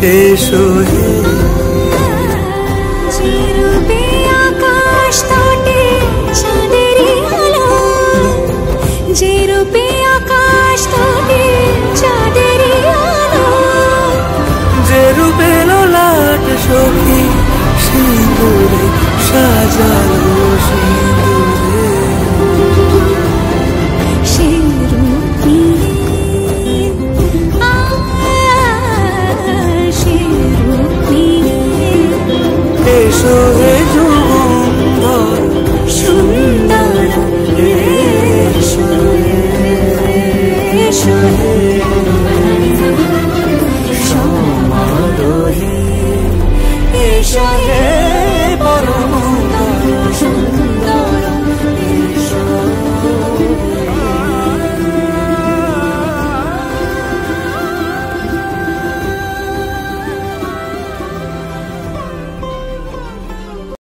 এসো হে চিরূপে আকাশ তটে চাঁদেরই আলো, যে রূপে আকাশ তটে চাঁদেরই আলো, যে রূপে ললাট সখী সিঁদুরে সাজালো সিঁদুরে। সে রূপ নিয়ে সে রূপ নিয়ে এসো হে